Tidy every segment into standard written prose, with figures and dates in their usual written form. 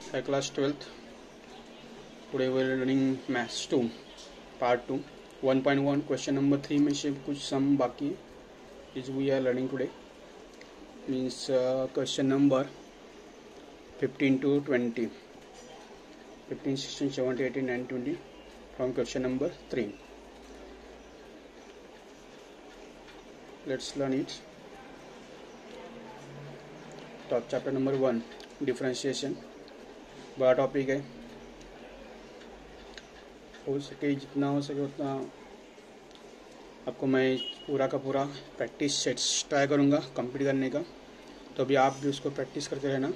Hi class 12th. Today we are learning maths 2 part 2 1.1 question number 3 में से कुछ सम बाकी is we are learning today means question number 15 to 20 15 16 17 18 19 20 from question number 3. Let's learn it. Top chapter number 1 differentiation. बड़ा topic है, हो सके जितना हो सके उतना आपको मैं पूरा का पूरा प्रैक्टिस सेट्स ट्राई करूँगा कंप्लीट करने का, तो अभी आप भी उसको प्रैक्टिस करते रहना.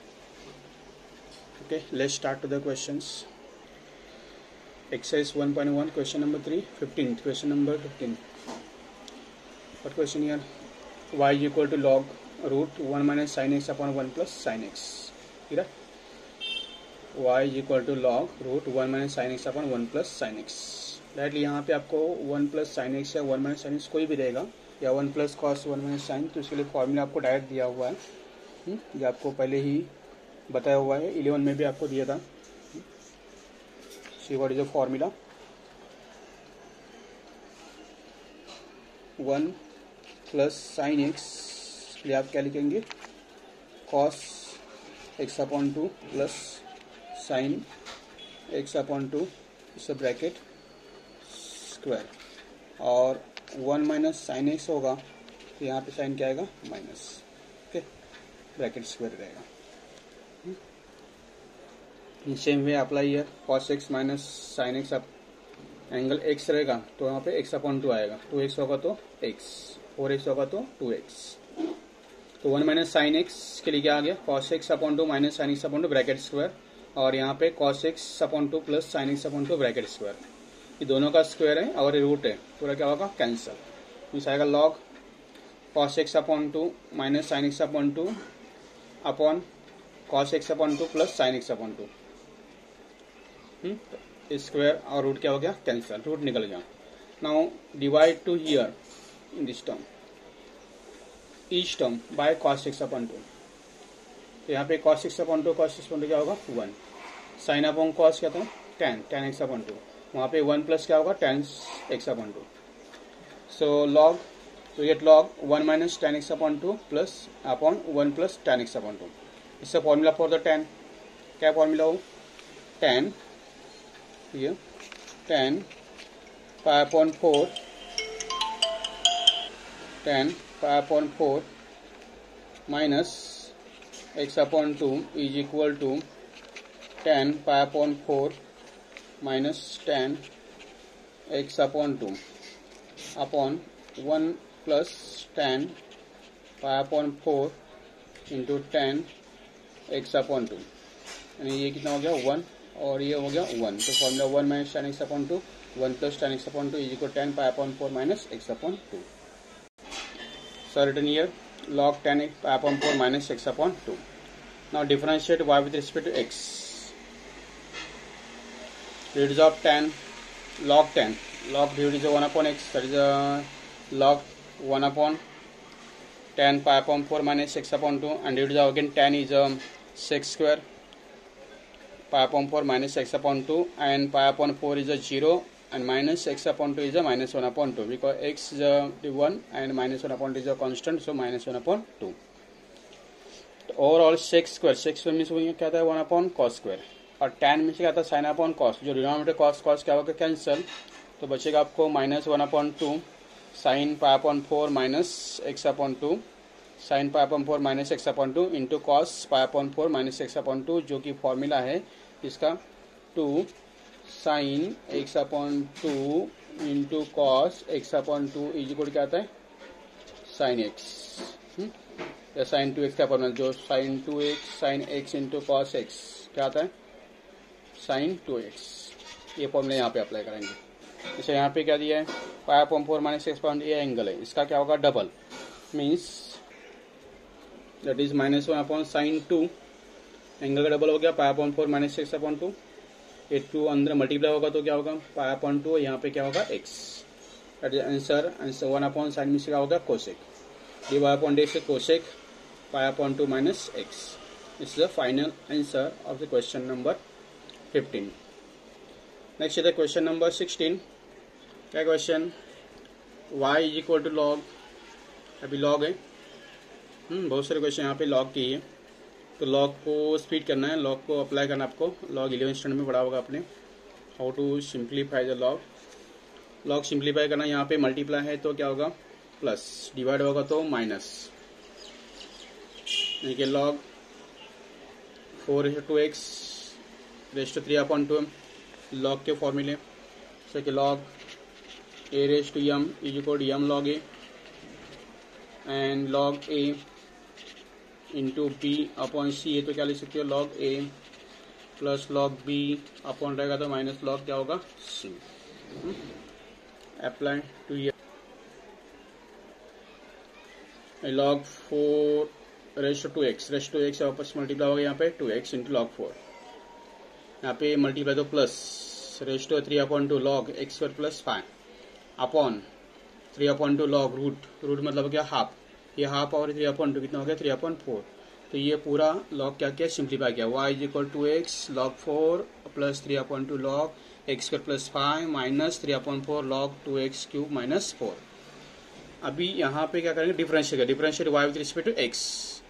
Okay, let's start to the questions. Exercise 1.1 question number 3 15 question number 15. What question here? y is equal to log root 1 minus sin x upon 1 plus sin x. right? y is equal to log root 1 minus sin x upon 1 plus sin x. Directly यहाँ पे आपको 1 plus sine x या 1 minus sine x कोई भी रहेगा, या 1 plus cos 1 minus sign, तो इसके लिए फॉर्मूला आपको डायरेक्ट दिया हुआ है. ये आपको पहले ही बताया हुआ है, 11 में भी आपको दिया था. See what is the formula? 1 plus sine x के लिए आप क्या लिखेंगे? Cos x upon 2 plus sine x upon 2 इस ब्रैकेट स्क्वायर, और 1 माइनस साइन एक्स होगा तो यहाँ पे साइन क्या आएगा? माइनस. ओके, ब्रैकेट स्क्वायर रहेगा. Same way apply here. Cos x minus sine x up angle x रहेगा तो यहाँ पे एक्स अपॉन 2 आएगा. 2x होगा तो x, 4x होगा तो 2x. तो 1 माइनस साइन एक्स के लिए क्या आ गया? Cos x upon 2 minus sine x upon 2 bracket square, और यहाँ पे cos x upon 2 plus sine x upon 2 bracket square. ये दोनों का स्क्वायर है और ये रूट है, पूरा क्या होगा? कैंसल. मीन्स आएगा log cos x upon 2 minus sine x upon 2 upon cos x upon 2 plus sine x upon 2. Square और रूट क्या हो गया? कैंसल, रूट निकल गया. Now divide to here in this term, each term by cos x upon 2. तो यहाँ पे cos x upon 2 क्या होगा? 1. साइन अपॉन cos क्या था? tan x upon 2. वहाँ पे 1 प्लस क्या होगा? tan x upon 2. So log, तो get log 1 minus tan x upon 2 plus upon 1 plus tan x upon 2. इससे फॉर्मूला फॉर द tan, क्या फॉर्मूला हो? tan ये tan pi upon 4, tan pi upon 4 minus x upon 2 is equal to tan pi upon 4 minus tan x upon 2 upon 1 plus tan pi upon 4 into tan x upon 2. यानी ये कितना हो गया? 1 और ये हो गया 1. तो formula 1 minus tan x upon 2 1 plus tan x upon 2 is equal tan pi upon 4 minus x upon 2. So written here log tan x pi upon 4 minus x upon 2. Now differentiate y with respect to x. Derivative of tan, log derivative is 1 upon x, that is log 1 upon tan pi upon 4 minus x upon 2, and derivative of again tan is sec square pi upon 4 minus x upon 2, and pi upon 4 is a 0, and minus x upon 2 is a minus 1 upon 2, because x is a 1 and minus 1 upon 2 is a constant, so minus 1 upon 2. तो overall sec square means वो क्या था? 1 upon cos square, और tan मीन्स क्या था? sin upon cos. जो denominator cos क्या होगा? कैंसल. तो बचेगा आपको minus 1 upon 2 sin pi upon 4 minus x upon 2 sin pi upon 4 minus x upon 2 into cos pi upon 4 minus x upon 2, जो कि फॉर्मूला है इसका 2 sine x upon 2 into cos x upon 2 is equal क्या आता है? Sine x, या sign 2x का formula, जो sine 2x sine x into cos x क्या आता है? Sign 2x. ये फॉर्मूला यहाँ पे अप्लाई करेंगे. इसे यहाँ पे क्या दिया है? Pi upon 4 minus x upon, ये एंगल है, इसका क्या होगा? Double, means that is minus 1 upon sine 2, angle का डबल हो गया pi upon 4 minus x upon 2. ये 2 अंदर मल्टीप्लाई होगा तो क्या होगा? पाई अपॉन 2, यहाँ पे क्या होगा? x. That is answer. 1 upon sine में से क्या होगा? Cosec. D y upon d से cosec pi upon 2 minus x. This is the final answer of the question number 15. Next is the question number 16. क्या question, y is equal to log, अभी log है, बहुत सारे question यहाँ पे log की है, तो लॉग को स्पीड करना है, लॉग को अप्लाई करना है आपको, लॉग 11 स्टैंडर्ड में पढ़ा होगा आपने, how to simplify the log. Log simplify करना, यहाँ पे मल्टीप्लाई है तो क्या होगा प्लस, डिवाइड होगा तो माइनस, यानी कि log 4/2x rays to 3/2 log के फॉर्मूले जैसे कि log a raise to m is equal to m log a and log a into b upon c है तो क्या लिख सकते हो log a plus log b upon रहेगा तो माइनस log क्या होगा c। अप्लाई टू ये log 4 रेज़ टू 2x वापस मल्टीप्लाई होगा यहाँ पे 2x इंटू log 4, यहाँ पे मल्टीप्लाई तो plus raise to 3/2 log x² plus 5 upon 3/2 log root मतलब क्या हाफ, ये हाफ और 3/2 कितना हो गया 3/4, तो ये पूरा log क्या किया सिंप्लीफाई किया, y is equal to x log 4 plus 3/2 log x² plus 5 minus 3/4 log 2x³ minus 4। अभी यहाँ पे क्या करेंगे differentiate y with respect to x,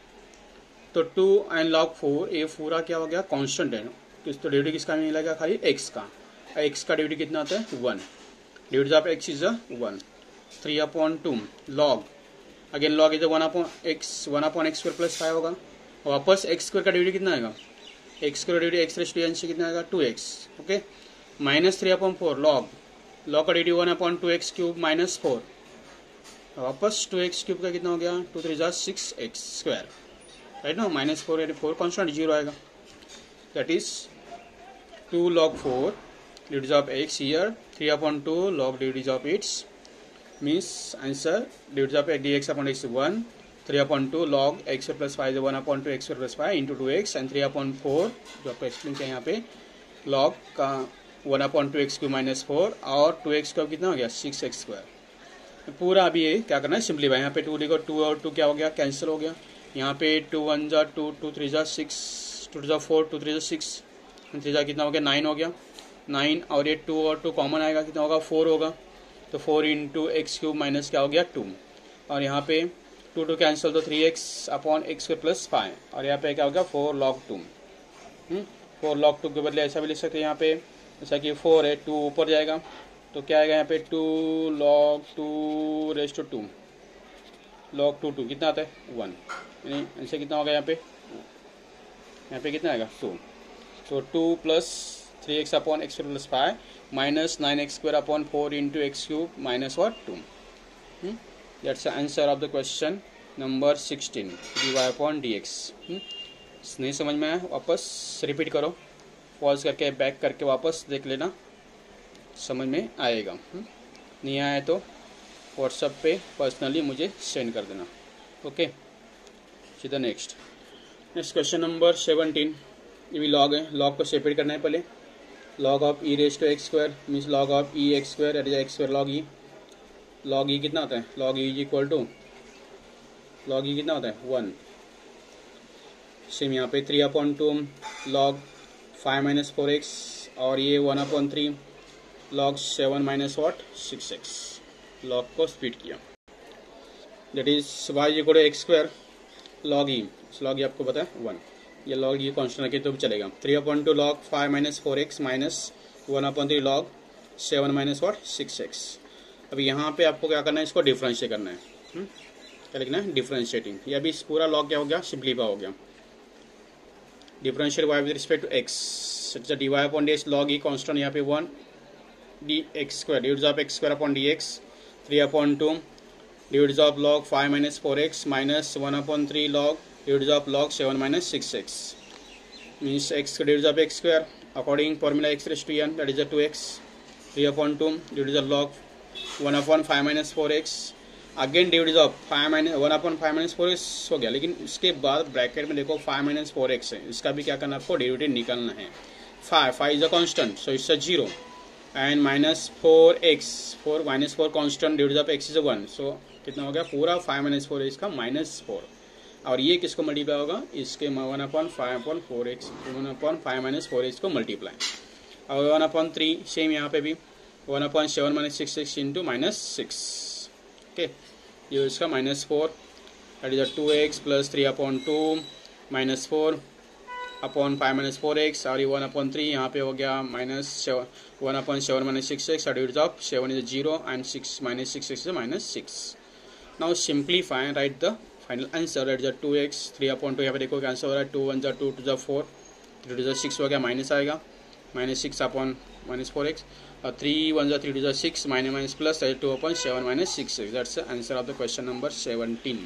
तो 2 एंड log 4 ये पूरा क्या हो गया कांस्टेंट है, तो डेरिवेटिव किसका मिलेगा खाली x का डेरिवेटिव कितना होता है 1, derivative of x is 1, 3/2 log again log is 1/x² plus 5 होगा, वापस x² का डेरिवेटिव कितना आएगा, x² का derivative x raise to n से कितना आएगा 2x, ओके, माइनस 3/4 log का डेरिवेटिव 1/2x³ माइनस 4, वापस 2x³ का कितना हो गया 2 3 6x², राइट ना, माइनस 4 कॉन्स्टेंट 0 आएगा, that is 2 log 4 derivative of x here 3/2 log derivative of x means answer derivative of dx upon x 1, 3/2 log x plus 5 1/2 x plus 5 into 2x and 3/4 जो आपको explain किया यहाँ पे log का 1/2 x³ minus 4 और 2x का कितना हो गया 6x²। पूरा अभी ये क्या करना है सिंप्लीफाई, यहाँ पे 2 लिखो, 2 और 2 क्या हो गया कैंसिल हो गया, यहाँ पे 2 1 जा 2 2 3 जा 6 2 जा 4 2 3 जा 6 3 जा कितना हो गया 9 हो गया, 9 और ये 2 और 2 कॉमन आएगा कितना होगा 4 होगा, तो 4 इंटू x³ माइनस क्या हो गया 2, और यहाँ पे 2 2 कैंसिल तो 3x अपॉन x² प्लस 5, और यहाँ पे क्या हो गया 4 log 2, 4 log 2 के बदले ऐसा भी लिख सकते हैं यहाँ पे, जैसा कि 4 है 2 ऊपर जाएगा तो क्या आएगा यहाँ पे 2 log 2 रेज़ टू 2 log 2 कितना आता है 1, यानी ऐसे कितना होगा यहाँ पे कितना आएगा 2, तो 2 plus 3x upon x² plus 5 minus 9x² upon 4 into x³ minus what 2, that's the answer of the question number 16 dy upon dx। नहीं समझ में आया वापस रिपीट करो, पॉज करके बैक करके वापस देख लेना, समझ में आएगा, नहीं आया तो व्हाट्सएप पे पर्सनली मुझे सेंड कर देना, ओके। सीधा नेक्स्ट क्वेश्चन नंबर 17, ये भी लॉग है, लॉग को सेपरेट करना है पहले, log of e raise to x² means log of e x² at x² log e कितना होता है log e is equal to log e कितना होता है 1, सेम यहाँ पे 3/2 log 5 माइनस 4x और ये 1/3 log 7 माइनस 6x, log को स्प्लिट किया, that is y is equal to x² log e, log e आपको पता है 1, ये log ये कांस्टेंट रखे तो भी चलेगा, 3/2 log 5 minus 4x minus 1/3 log 7 minus 6x। अभी यहाँ पे आपको क्या करना है इसको डिफरेंशिएट करना है, क्या लिखना है डिफरेंशिएटिंग, ये अभी इस पूरा log क्या हो गया सिंप्लीफाई हो गया, differentiate y with respect to x dy upon dx log e constant यहाँ पे 1 dx² derivative of x² upon dx 3/2 derivative of log 5 minus 4x minus 1/3 log derivative of log 7 minus 6x means x का derivative of x² according formula x raise to n that is 2x 3/2 derivative of log 1/5 minus 4x again derivative of 1/5 minus 4x हो गया, लेकिन इसके बाद bracket में देखो 5 minus 4x है, इसका भी क्या करना है आपको डेरिवेटिव निकालना है, 5 is a constant so it's 0 and minus 4x 4 minus 4 constant derivative of x is 1, so कितना हो गया पूरा 5 माइनस 4 इसका माइनस 4, और ये किसको मल्टीप्लाई होगा, इसके 1/5/4x 1/5 - 4x को मल्टीप्लाई। और 1/3 सेम यहाँ पे भी 1/7 - 6x इंटू -6। ओके, ये इसका -4 that is 2x plus 3/2 -4 1/5 - 4x और 1/3 यहाँ पे हो गया -1/7 - 6x divide of 7 is 0 and 6 - 6x is -6। Now simplify right the final answer that is 2x 3/2 यहाँ पे देखो आंसर हो रहा है 2 1 2 2 4 3 2 6 हो गया, माइनस आएगा -6/-4x और 3 1 3 2 6 minus plus 2/7 - 6x। That's the answer of the question number 17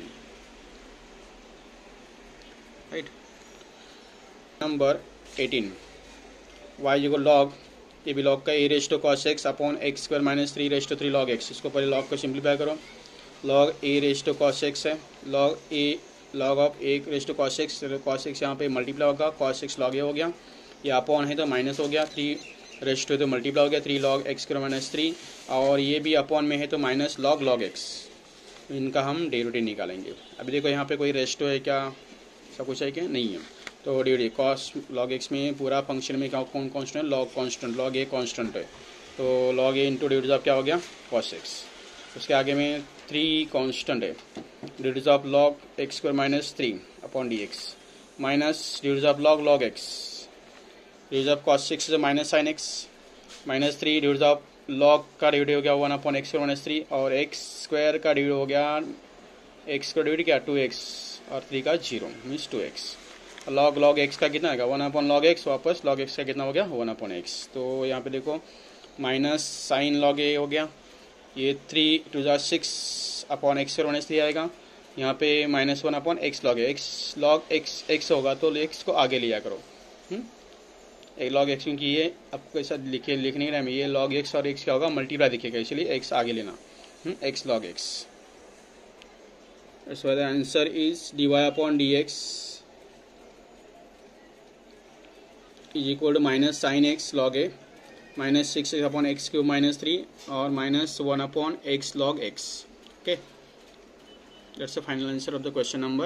right. Number 18 y equal log, ये भी लॉग का a⁻cos x upon x² - 3 log x। इसको पहले लॉग को सिंप्लीफाई करो, log a⁻cos x है, log of a⁻cos x, cos x यहाँ पे मल्टीप्लाई होगा, cos x log a हो गया, ये अपॉन है तो माइनस हो गया, 3 तो मल्टीप्लाई हो गया 3 log x² - 3 और ये भी अपॉन में है तो माइनस log x। इनका हम डेरिवेटिव निकालेंगे। अभी देखो यहाँ पे कोई रेस्टो है क्या, सब कुछ है क्या, नहीं है, तो डेरिवेटिव cos log x में पूरा फंक्शन में क्या कौन कांस्टेंट है, log constant, log a constant है, तो log a into derivative of क्या हो गया cos x। उसके आगे में 3 कांस्टेंट है, derivative of log x² - 3 upon dx minus derivative of log x, derivative of cos 6 is minus sin x minus 3 derivative of log का डेरिवेटिव हो गया 1/x² - 3 और x² का डेरिवेटिव हो गया, x का डेरिवेटिव क्या 2x और 3 का 0 मीन्स 2x। log x का कितना आएगा 1/log x, वापस log x का कितना हो गया 1/x। तो यहाँ पे देखो माइनस साइन log a हो गया, ये 3 2 6 अपॉन x² - 3 आएगा, यहाँ पे -1/x log a, x log x होगा तो x को आगे लिया करो, एक log x, क्योंकि ये आपको ऐसा लिखने का ये log x और x क्या होगा मल्टीप्लाई दिखेगा, इसलिए x आगे लेना, x log x। That's why the answer is dy upon dx is equal to minus sin x log a minus 6x upon x³ - 3 और minus 1/x log x। Okay, that's the final answer of the question number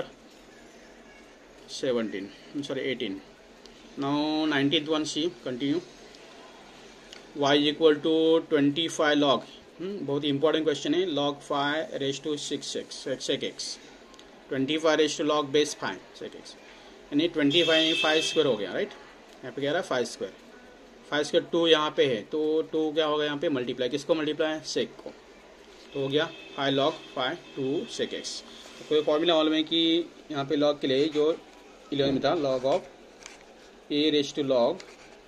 17. I'm sorry 18. Now 19th one, see, continue. y is equal to 25 log, बहुत important question है, log 5 raised to 6x sec x 25 raised to log base 5 sec x, यानी 25 5 square हो गया, right. यहाँ पे कह रहा है 5 स्क्वायर 2 यहाँ पे है, तो 2 क्या होगा यहाँ पे मल्टीप्लाई, किसको मल्टीप्लाई है सेक को, तो हो गया 5 log 5 2 sec x। तो कोई फॉर्मूला मालूम है कि यहाँ पे log के लिए जो 11 में था log of a raised to log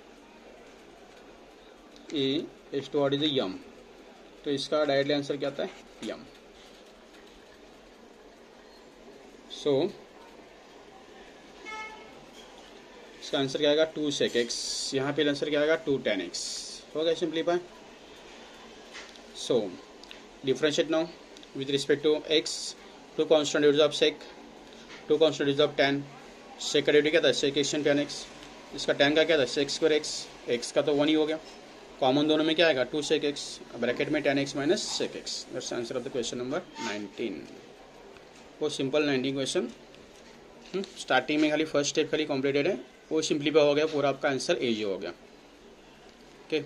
a raised to what is the m, तो इसका डायरेक्टली आंसर क्या आता है m। सो इसका आंसर क्या आएगा 2 sec x, यहाँ पे आंसर क्या आएगा 2 tan x, हो गया simplify. So differentiate now with respect to x, 2 constant derivative of sec, 2 constant derivative of tan, sec का डेरिवेटिव क्या था sec x tan x, इसका tan का क्या था sec² x का तो 1 ही हो गया, कॉमन दोनों में क्या आएगा 2 sec x, ब्रैकेट में tan x minus sec x। That's answer of the question number 19। वो सिंपल 19 क्वेश्चन, स्टार्टिंग में खाली फर्स्ट स्टेप खाली कॉम्प्लीटेड है, वो सिंप्लीफाई हो गया, पूरा आपका आंसर एजी हो गया। ओके,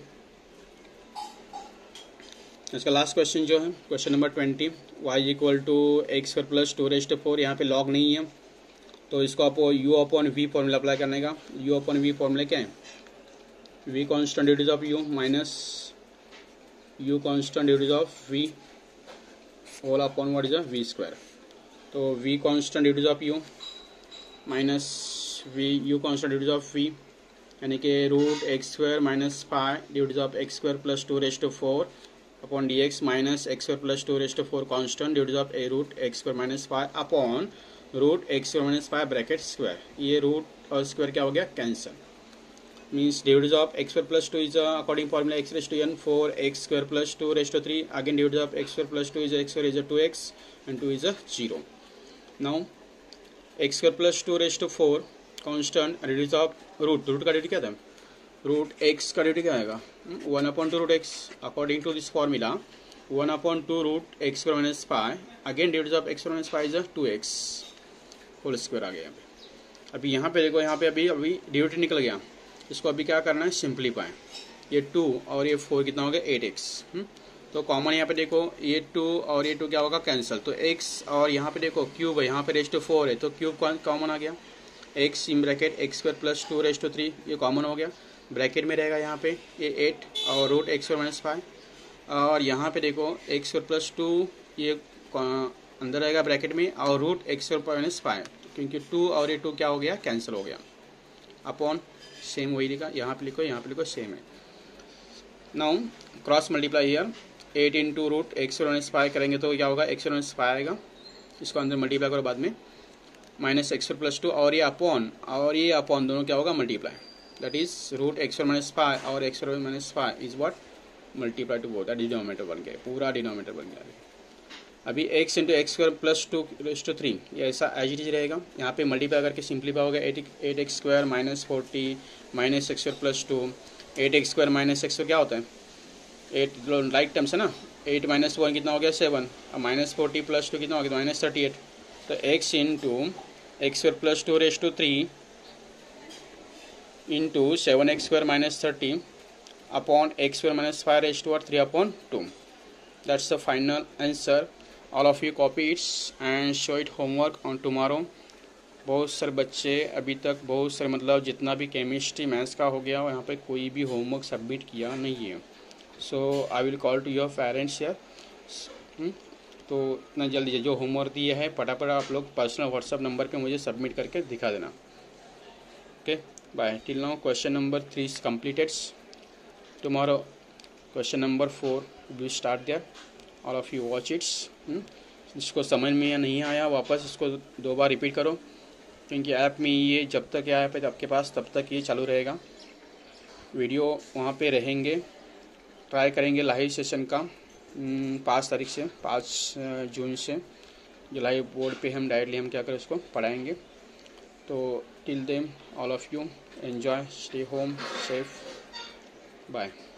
इसका लास्ट क्वेश्चन जो है question number 20, y equal to x² plus 2 raised to 4, यहाँ पे लॉग नहीं है तो इसको आपको u upon v formula apply करने का। u अपॉन v फॉर्मूला क्या है, v constant derivative of u minus u constant derivative of v whole upon what is v square, तो v constant derivative of u minus u constant derivative of v यानी कि √x² minus 5 derivative of x² plus 2 raised to 4 upon dx minus x² plus 2 raised to 4 constant derivative of a √x² minus 5 upon √x² minus 5 bracket square, ये root और square क्या हो गया cancel, means derivative of x² plus 2 is according formula x raised to n 4x² plus 2 raised to 3, again derivative of x² plus 2 is x² is 2x and 2 is 0। Now x² plus 2 raised to 4 constant derivative of root का derivative क्या था, root x का derivative क्या आएगा 1/2 root x, according to this formula 1/2 root x² minus 5, again derivative of x² minus 5 is 2x, whole square आ गया यहाँ पे। अभी यहाँ पे देखो, यहाँ पे अभी डिविडेंड निकल गया, इसको अभी क्या करना है, सिंप्लीफाई। ये 2 और ये 4 कितना हो गया, 8x। तो कॉमन यहाँ पे देखो, ये 2 और ये 2 क्या होगा, कैंसिल। तो x और यहाँ पे देखो क्यूब है, यहाँ पे रेज टू 4 है, तो क्यूब कॉमन आ गया। x in bracket x square plus 2 raise to 3, ये कॉमन हो गया। ब्रैकेट में रहेगा यहाँ पे ये 8 और रूट x स्क्वायर माइनस 5, और यहाँ पे देखो x स्क्वायर प्लस 2 ये अंदर रहेगा ब्रैकेट में, और रूट x स्क्वायर माइनस 5, क्योंकि 2 और ये 2 क्या हो गया, कैंसिल हो गया। अपॉन सेम वही लिखा, यहाँ पे लिखो, यहाँ पे लिखो, सेम है। Now cross multiply here, 8 into root x square minus 5 करेंगे तो क्या होगा, x स्क्वायर माइनस 5 आएगा, इसको अंदर मल्टीप्लाई करो बाद में, माइनस x स्क्वायर प्लस 2 और ये अपॉन दोनों क्या होगा, multiply. That is root x square minus 5 और x square minus 5 is what, multiply to both, denominator बन गया, पूरा डिनोमिनेटर बन गया। अभी x into x square plus 2 raise to 3, ये ऐसा एज इट इज रहेगा। यहाँ पे मल्टीप्लाई करके सिंप्लीफाई होगा, 8x square minus 40 minus x square plus 2, 8x square minus x क्या होता है, 8 लाइक टर्म्स है ना, 8 माइनस 1 कितना हो गया, 7, और माइनस 40 प्लस 2 कितना हो गया, माइनस 38। तो x into x square plus 2 raise to 3 into 7x square minus 30 upon x square minus 5 raise to 3 upon 2। That's the final answer. All of you copy it's and show it homework on tomorrow. बहुत सारे बच्चे अभी तक, बहुत सारे मतलब जितना भी केमिस्ट्री मैथ्स का हो गया, यहाँ पे कोई भी होमवर्क सबमिट किया नहीं है। So I will call to your parents here. तो इतना जल्दी जो होमवर्क दिए है फटाफट आप लोग पर्सनल व्हाट्सअप नंबर पे मुझे सबमिट करके दिखा देना। Okay, bye. Till now question number 3 is completed. Tomorrow question number 4 will start there. All of you watch it. जिसको समझ में या नहीं आया वापस इसको 2 बार रिपीट करो, क्योंकि ऐप में ये जब तक ये ऐप है आपके पास तब तक ये चालू रहेगा। वीडियो वहाँ पे रहेंगे, ट्राई करेंगे लाइव सेशन का 5 तारीख से, 5 जून से जो लाइव बोर्ड पे हम डायरेक्टली हम क्या करें उसको पढ़ाएंगे। तो till then all of you enjoy, stay home safe, bye.